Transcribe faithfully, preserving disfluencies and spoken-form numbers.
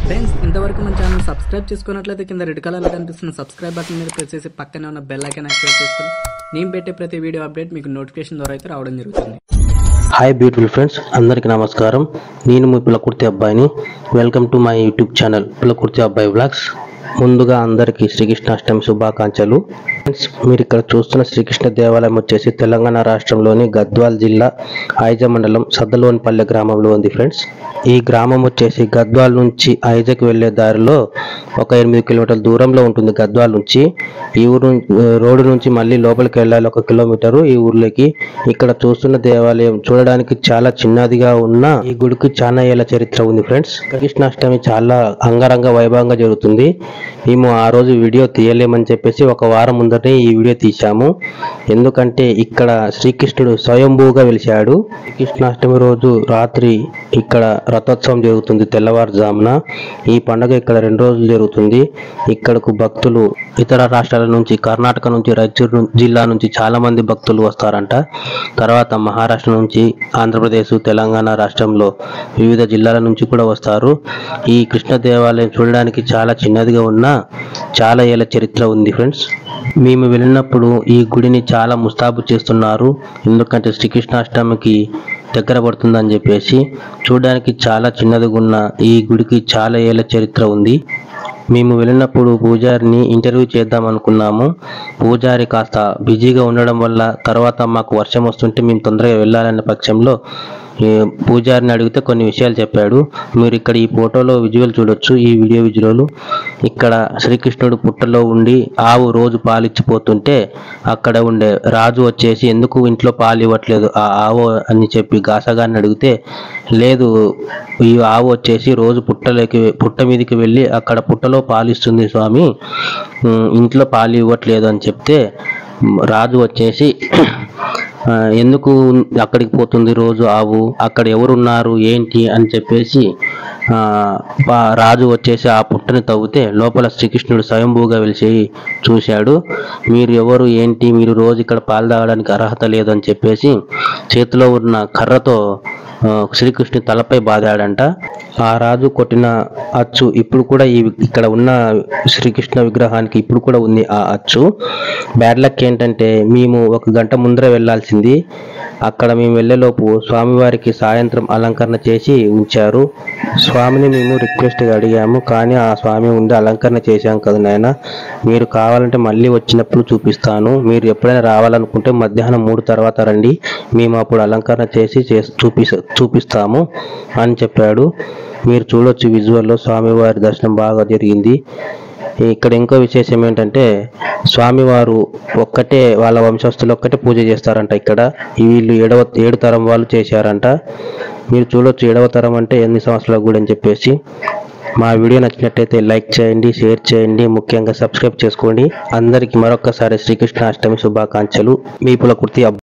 Friends ఇంతవరకు మన channel subscribe చేసుకున్నట్లయితే కింద రెడ్ కలర్లో కనిపిస్తున్న సబ్స్క్రైబ్ బటన్ మీద ప్రెస్ చేసి పక్కనే ఉన్న బెల్ ఐకాన్ యాక్టివేట్ చేసుకుని నేను పెట్టే ప్రతి వీడియో అప్డేట్ మీకు నోటిఫికేషన్ ద్వారా అయితే రావడం జరుగుతుంది. హాయ్ బ్యూటిఫుల్ ఫ్రెండ్స్, అందరికీ నమస్కారం. నేను మీ పిల్లకుర్తి అబ్బాయిని. Welcome to my YouTube channel Pillakurthi అబ్బాయి వ్లాగ్స్. ముందుగా అందరికీ శ్రీకృష్ణాష్టమి శుభాకాంక్షలు. ఫ్రెండ్స్, మీరు ఇక్కడ చూస్తున్న శ్రీకృష్ణ దేవాలయం వచ్చేసి తెలంగాణ రాష్ట్రంలోని గద్వాల్ జిల్లా ఐజ మండలం సద్దలోనిపల్లె గ్రామంలో ఉంది. ఫ్రెండ్స్, ఈ గ్రామం వచ్చేసి గద్వాల్ నుంచి ఐజకి వెళ్లే దారిలో ఒక ఎనిమిది కిలోమీటర్ల దూరంలో ఉంటుంది. గద్వాల్ నుంచి ఈ ఊరు రోడ్డు నుంచి మళ్ళీ లోపలికి వెళ్ళాలి ఒక కిలోమీటరు ఈ ఊర్లోకి. ఇక్కడ చూస్తున్న దేవాలయం చూడడానికి చాలా చిన్నదిగా ఉన్న ఈ గుడికి చాలా ఏళ్ల చరిత్ర ఉంది. ఫ్రెండ్స్, కృష్ణాష్టమి చాలా అంగరంగ వైభవంగా జరుగుతుంది. మేము ఆ రోజు వీడియో తీయలేమని చెప్పేసి ఒక వారం ముందరనే ఈ వీడియో తీశాము. ఎందుకంటే ఇక్కడ శ్రీకృష్ణుడు స్వయంభూగా వెలిశాడు. కృష్ణాష్టమి రోజు రాత్రి ఇక్కడ రథోత్సవం జరుగుతుంది తెల్లవారుజామున. ఈ పండుగ ఇక్కడ రెండు రోజులు జరుగుతుంది. ఇక్కడకు భక్తులు ఇతర రాష్ట్రాల నుంచి, కర్ణాటక నుంచి, రాయచూరు జిల్లా నుంచి చాలా మంది భక్తులు వస్తారంట. తర్వాత మహారాష్ట్ర నుంచి, ఆంధ్రప్రదేశ్, తెలంగాణ రాష్ట్రంలో వివిధ జిల్లాల నుంచి కూడా వస్తారు. ఈ కృష్ణ దేవాలయం చూడడానికి చాలా చిన్నదిగా ఉన్నా చాలా ఏళ్ళ చరిత్ర ఉంది. ఫ్రెండ్స్, మేము వెళ్ళినప్పుడు ఈ గుడిని చాలా ముస్తాబు చేస్తున్నారు. ఎందుకంటే శ్రీకృష్ణాష్టమికి దగ్గర పడుతుందని చెప్పేసి. చూడడానికి చాలా చిన్నదిగా ఉన్న ఈ గుడికి చాలా ఏళ్ళ చరిత్ర ఉంది. మేము వెళ్ళినప్పుడు పూజారిని ఇంటర్వ్యూ చేద్దాం అనుకున్నాము. పూజారి కాస్త బిజీగా ఉండడం వల్ల తర్వాత మాకు వర్షం వస్తుంటే మేము తొందరగా వెళ్ళాలనే పక్షంలో పూజారిని అడిగితే కొన్ని విషయాలు చెప్పాడు. మీరు ఇక్కడ ఈ ఫోటోలో విజువల్ చూడొచ్చు, ఈ వీడియో విజువల్. ఇక్కడ శ్రీకృష్ణుడు పుట్టలో ఉండి ఆవు రోజు పాలిచ్చిపోతుంటే అక్కడ ఉండే రాజు వచ్చేసి ఎందుకు ఇంట్లో పాలు ఇవ్వట్లేదు ఆ ఆవు అని చెప్పి గాసగాన్ని అడిగితే, లేదు ఈ ఆవు వచ్చేసి రోజు పుట్టలోకి పుట్ట మీదకి వెళ్ళి అక్కడ పుట్టలో పాలిస్తుంది స్వామి, ఇంట్లో పాలు ఇవ్వట్లేదు అని చెప్తే రాజు వచ్చేసి ఎందుకు అక్కడికి పోతుంది రోజు ఆవు, అక్కడ ఎవరున్నారు ఏంటి అని చెప్పేసి రాజు వచ్చేసి ఆ పుట్టని తవ్వితే లోపల శ్రీకృష్ణుడు స్వయంభూగా వెలిసి చూశాడు. మీరు ఎవరు ఏంటి, మీరు రోజు ఇక్కడ పాలు తాగడానికి అర్హత లేదని చెప్పేసి చేతిలో ఉన్న కర్రతో శ్రీకృష్ణుడి తలపై బాదాడంట. ఆ రాజు కొట్టిన అచ్చు ఇప్పుడు కూడా ఈ ఇక్కడ ఉన్న శ్రీకృష్ణ విగ్రహానికి ఇప్పుడు కూడా ఉంది ఆ అచ్చు. బ్యాడ్ లక్ ఏంటంటే మేము ఒక గంట ముందర వెళ్ళాల్సింది. అక్కడ మేము వెళ్ళేలోపు స్వామివారికి సాయంత్రం అలంకరణ చేసి ఉంచారు. స్వామిని మేము రిక్వెస్ట్గా అడిగాము, కానీ ఆ స్వామి ఉండి అలంకరణ చేశాం కదా నాయన, మీరు కావాలంటే మళ్ళీ వచ్చినప్పుడు చూపిస్తాను, మీరు ఎప్పుడైనా రావాలనుకుంటే మధ్యాహ్నం మూడు తర్వాత రండి, మేము అప్పుడు అలంకరణ చేసి చూపి చూపిస్తాము అని చెప్పాడు. మీరు చూడొచ్చు విజువల్లో స్వామివారి దర్శనం బాగా జరిగింది. ఇక్కడ ఇంకో విశేషం ఏంటంటే స్వామివారు ఒక్కటే వాళ్ళ వంశస్థులు ఒక్కటే పూజ చేస్తారంట. ఇక్కడ వీళ్ళు ఏడవ ఏడు తరం వాళ్ళు చేశారంట. మీరు చూడొచ్చు ఏడవ తరం అంటే ఎన్ని సంవత్సరాల గుడి అని చెప్పేసి. మా వీడియో నచ్చినట్టయితే లైక్ చేయండి, షేర్ చేయండి, ముఖ్యంగా సబ్స్క్రైబ్ చేసుకోండి. అందరికీ మరొకసారి శ్రీకృష్ణాష్టమి శుభాకాంక్షలు. మీ పిల్లకుర్తి అబ్బాయి.